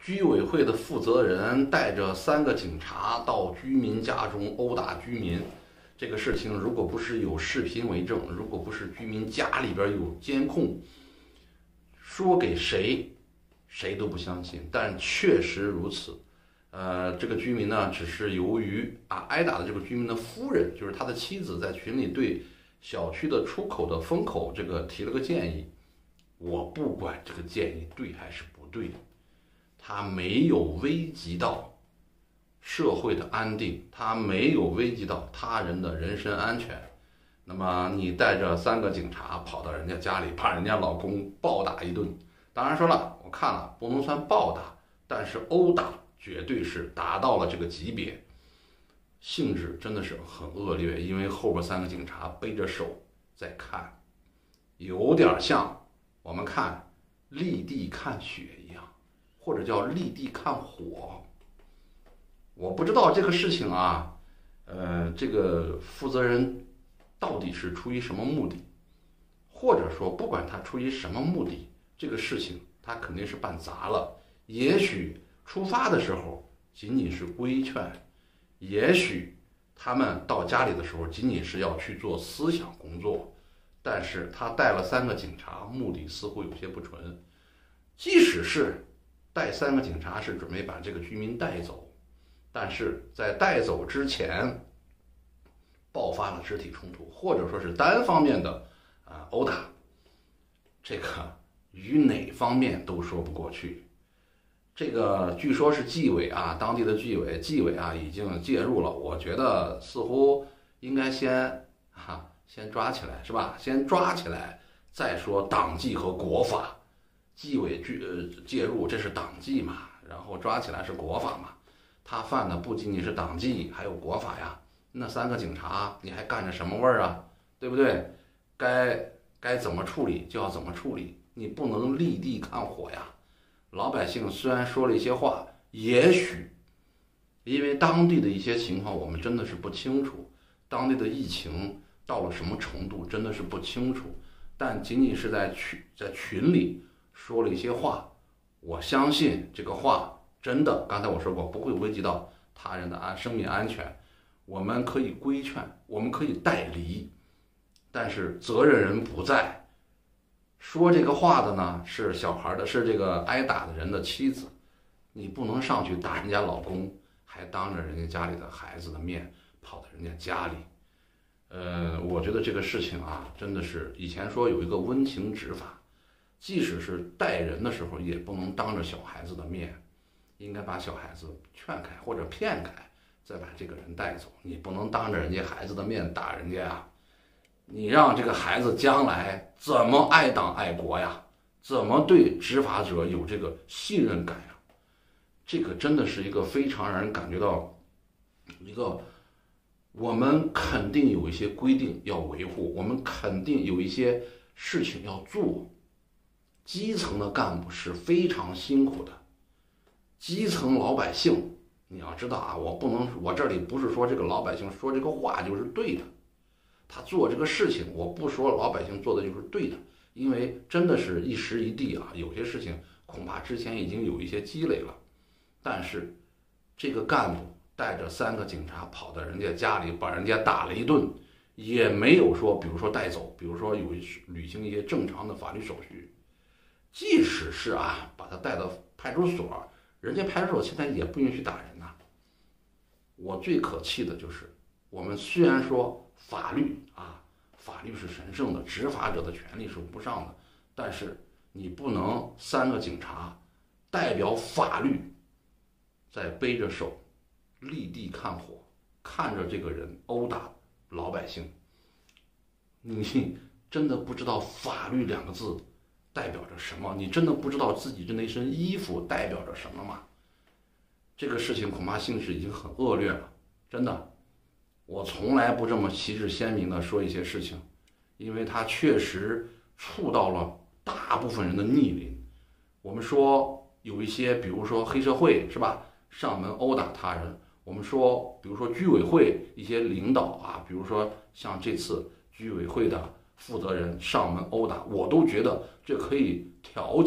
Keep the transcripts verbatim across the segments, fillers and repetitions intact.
居委会的负责人带着三个警察到居民家中殴打居民，这个事情如果不是有视频为证，如果不是居民家里边有监控，说给谁谁都不相信，但确实如此。呃，这个居民呢，只是由于啊挨打的这个居民的夫人，就是他的妻子，在群里对小区的出口的风口这个提了个建议。我不管这个建议对还是不对，他没有危及到社会的安定，他没有危及到他人的人身安全。那么你带着三个警察跑到人家家里，把人家老公暴打一顿。当然说了，我看了不能算暴打，但是殴打绝对是达到了这个级别，性质真的是很恶劣。因为后边三个警察背着手在看，有点像我们看立地看雪一样，或者叫立地看火。我不知道这个事情啊，呃，这个负责人到底是出于什么目的，或者说不管他出于什么目的，这个事情他肯定是办砸了。也许出发的时候仅仅是规劝，也许他们到家里的时候仅仅是要去做思想工作，但是他带了三个警察，目的似乎有些不纯。即使是带三个警察是准备把这个居民带走，但是在带走之前爆发了肢体冲突，或者说是单方面的啊、呃、殴打，这个与哪方面都说不过去。这个据说是纪委啊，当地的纪委纪委啊已经介入了。我觉得似乎应该先啊先抓起来，是吧？先抓起来再说党纪和国法。纪委介呃介入，这是党纪嘛，然后抓起来是国法嘛。他犯的不仅仅是党纪，还有国法呀。那三个警察你还干着什么味儿啊？对不对？该该怎么处理就要怎么处理，你不能立地看火呀。老百姓虽然说了一些话，也许因为当地的一些情况我们真的是不清楚，当地的疫情到了什么程度真的是不清楚，但仅仅是在群在群里说了一些话，我相信这个话真的，刚才我说过不会危及到他人的安生命安全。我们可以规劝，我们可以代离，但是责任人不在。说这个话的呢是小孩的，是这个挨打的人的妻子，你不能上去打人家老公，还当着人家家里的孩子的面跑到人家家里。呃，我觉得这个事情啊，真的是以前说有一个温情执法，即使是带人的时候，也不能当着小孩子的面，应该把小孩子劝开或者骗开，再把这个人带走。你不能当着人家孩子的面打人家啊！你让这个孩子将来怎么爱党爱国呀？怎么对执法者有这个信任感呀？这个真的是一个非常让人感觉到一个，我们肯定有一些规定要维护，我们肯定有一些事情要做。基层的干部是非常辛苦的，基层老百姓你要知道啊，我不能，我这里不是说这个老百姓说这个话就是对的，他做这个事情，我不说老百姓做的就是对的，因为真的是一时一地啊，有些事情恐怕之前已经有一些积累了。但是这个干部带着三个警察跑到人家家里，把人家打了一顿，也没有说比如说带走，比如说有履行一些正常的法律手续。即使是啊把他带到派出所，人家派出所现在也不允许打人呐、啊。我最可气的就是我们虽然说法律啊，法律是神圣的，执法者的权利是无上的，但是你不能三个警察代表法律在背着手立地看火，看着这个人殴打老百姓。你真的不知道法律两个字代表着什么？你真的不知道自己的那身衣服代表着什么吗？这个事情恐怕性质已经很恶劣了，真的。我从来不这么旗帜鲜明的说一些事情，因为它确实触到了大部分人的逆鳞。我们说有一些，比如说黑社会是吧，上门殴打他人。我们说，比如说居委会一些领导啊，比如说像这次居委会的负责人上门殴打，我都觉得这可以调解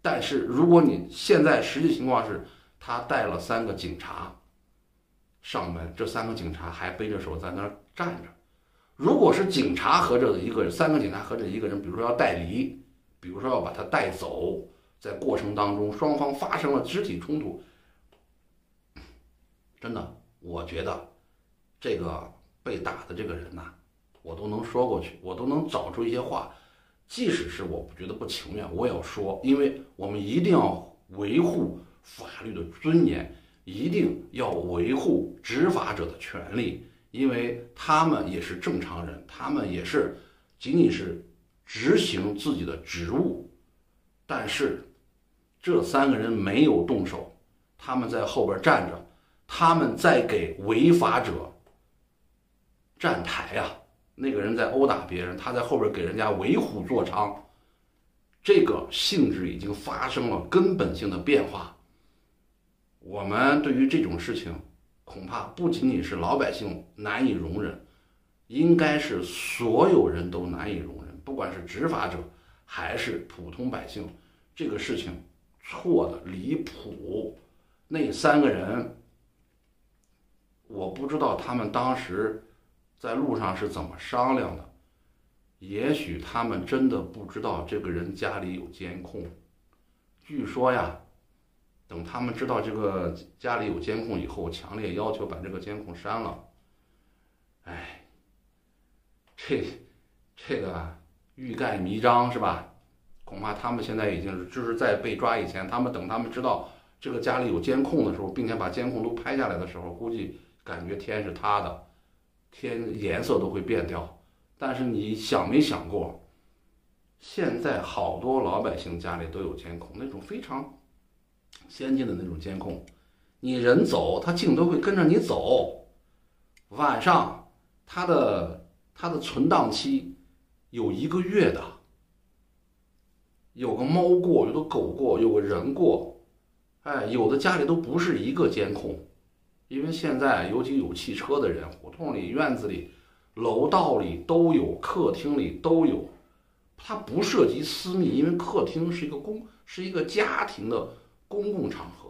但是如果你现在实际情况是，他带了三个警察上门，这三个警察还背着手在那儿站着。如果是警察和这一个人，三个警察和这一个人，比如说要带离，比如说要把他带走，在过程当中双方发生了肢体冲突，真的，我觉得这个被打的这个人呐、啊，我都能说过去，我都能找出一些话，即使是我不觉得不情愿，我也要说，因为我们一定要维护法律的尊严，一定要维护执法者的权利，因为他们也是正常人，他们也是仅仅是执行自己的职务。但是这三个人没有动手，他们在后边站着，他们在给违法者站台啊。那个人在殴打别人，他在后边给人家为虎作伥，这个性质已经发生了根本性的变化。我们对于这种事情恐怕不仅仅是老百姓难以容忍，应该是所有人都难以容忍，不管是执法者还是普通百姓，这个事情错的离谱。那三个人我不知道他们当时在路上是怎么商量的，也许他们真的不知道这个人家里有监控。据说呀，等他们知道这个家里有监控以后，强烈要求把这个监控删了。哎，这这个欲盖弥彰是吧？恐怕他们现在已经是，就是在被抓以前，他们等他们知道这个家里有监控的时候，并且把监控都拍下来的时候，估计感觉天是塌的，天颜色都会变掉。但是你想没想过，现在好多老百姓家里都有监控，那种非常先进的那种监控，你人走，它镜头会跟着你走。晚上，它的它的存档期有一个月的，有个猫过，有个狗过，有个人过，哎，有的家里都不是一个监控，因为现在尤其有汽车的人，胡同里、院子里、楼道里都有，客厅里都有，它不涉及私密，因为客厅是一个公，是一个家庭的公共场合。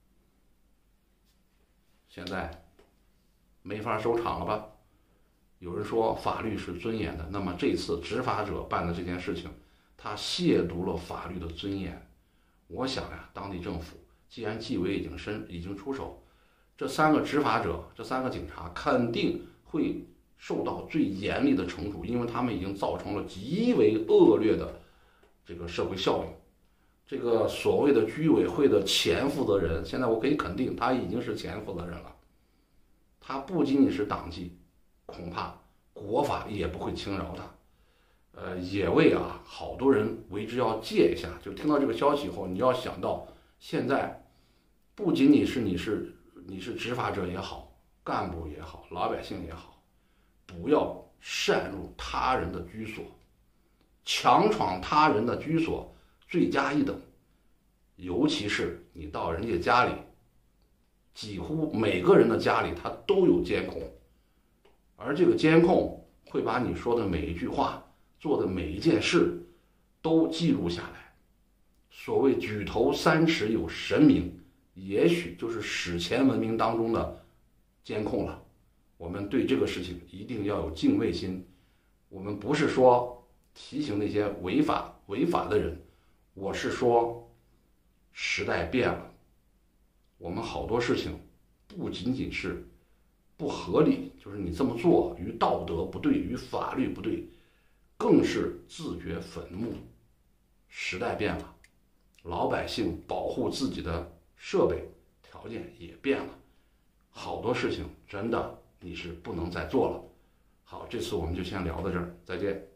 现在没法收场了吧？有人说法律是尊严的，那么这次执法者办的这件事情，他亵渎了法律的尊严。我想呀，当地政府既然纪委已经伸已经出手，这三个执法者，这三个警察肯定会受到最严厉的惩处，因为他们已经造成了极为恶劣的这个社会效应。这个所谓的居委会的前负责人，现在我可以肯定他已经是前负责人了。他不仅仅是党纪，恐怕国法也不会轻饶他。呃，也为啊好多人为之要戒一下。就听到这个消息以后，你要想到现在不仅仅是你是你是执法者也好，干部也好，老百姓也好，不要擅入他人的居所，强闯他人的居所罪加一等。尤其是你到人家家里，几乎每个人的家里他都有监控，而这个监控会把你说的每一句话，做的每一件事都记录下来。所谓举头三尺有神明，也许就是史前文明当中的监控了。我们对这个事情一定要有敬畏心。我们不是说提醒那些违法违法的人，我是说时代变了，我们好多事情不仅仅是不合理，就是你这么做与道德不对，与法律不对，更是自掘坟墓。时代变了，老百姓保护自己的设备条件也变了，好多事情真的你是不能再做了。好，这次我们就先聊到这儿，再见。